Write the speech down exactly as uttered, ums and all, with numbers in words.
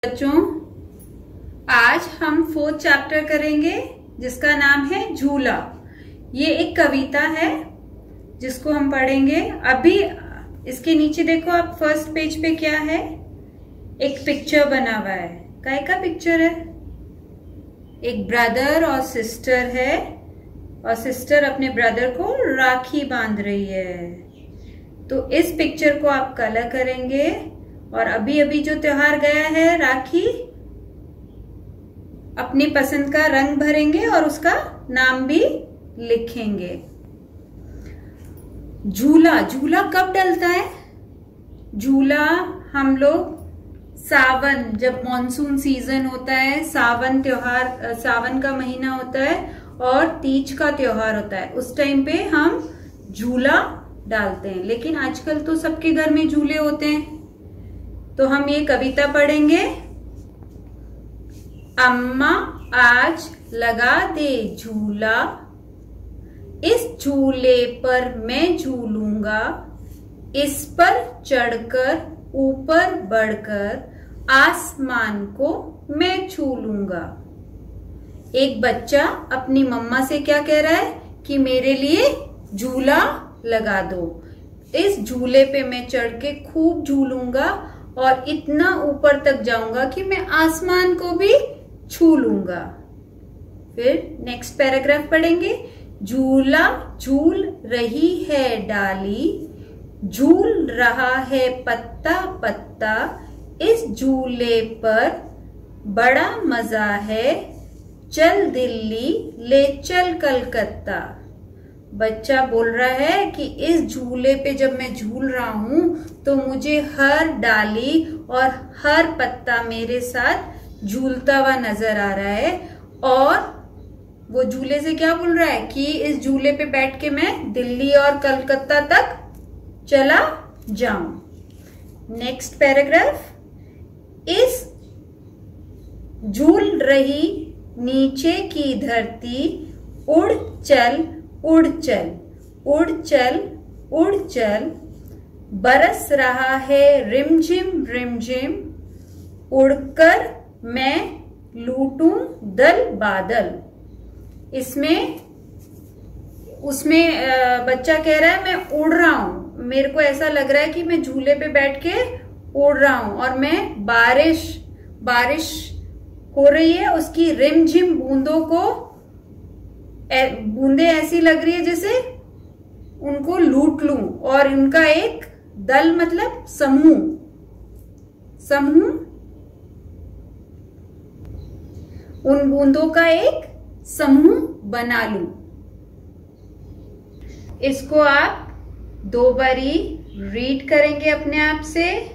बच्चों, आज हम फोर्थ चैप्टर करेंगे जिसका नाम है झूला। ये एक कविता है जिसको हम पढ़ेंगे। अभी इसके नीचे देखो आप, फर्स्ट पेज पे क्या है, एक पिक्चर बना हुआ है। काय का पिक्चर है? एक ब्रदर और सिस्टर है और सिस्टर अपने ब्रदर को राखी बांध रही है। तो इस पिक्चर को आप कलर करेंगे और अभी अभी जो त्योहार गया है राखी, अपनी पसंद का रंग भरेंगे और उसका नाम भी लिखेंगे। झूला, झूला कब डलता है? झूला हम लोग सावन, जब मॉनसून सीजन होता है, सावन त्योहार, सावन का महीना होता है और तीज का त्योहार होता है, उस टाइम पे हम झूला डालते हैं। लेकिन आजकल तो सबके घर में झूले होते हैं। तो हम ये कविता पढ़ेंगे। अम्मा आज लगा दे झूला, इस झूले पर मैं झूलूंगा, इस पर चढ़कर ऊपर बढ़कर आसमान को मैं छू लूंगा। एक बच्चा अपनी मम्मा से क्या कह रहा है कि मेरे लिए झूला लगा दो, इस झूले पे मैं चढ़ के खूब झूलूंगा और इतना ऊपर तक जाऊंगा कि मैं आसमान को भी छू लूंगा। फिर नेक्स्ट पैराग्राफ पढ़ेंगे। झूला झूल रही है डाली, झूल रहा है पत्ता पत्ता, इस झूले पर बड़ा मजा है, चल दिल्ली ले चल कलकत्ता। बच्चा बोल रहा है कि इस झूले पे जब मैं झूल रहा हूं तो मुझे हर डाली और हर पत्ता मेरे साथ झूलता हुआ नजर आ रहा है। और वो झूले से क्या बोल रहा है कि इस झूले पे बैठ के मैं दिल्ली और कलकत्ता तक चला जाऊं। Next paragraph. इस झूल रही नीचे की धरती, उड़ चल उड़ चल उड़ चल उड़ चल, बरस रहा है रिमझिम रिमझिम, उड़कर मैं लूटूं दल बादल। इसमें उसमें बच्चा कह रहा है मैं उड़ रहा हूं, मेरे को ऐसा लग रहा है कि मैं झूले पे बैठ के उड़ रहा हूं और मैं बारिश बारिश हो रही है, उसकी रिमझिम बूंदों को, बूंदे ऐसी लग रही है जैसे उनको लूट लूं, और उनका एक दल मतलब समूह समूह उन बूंदों का एक समूह बना लूं। इसको आप दो बारी रीड करेंगे अपने आप से।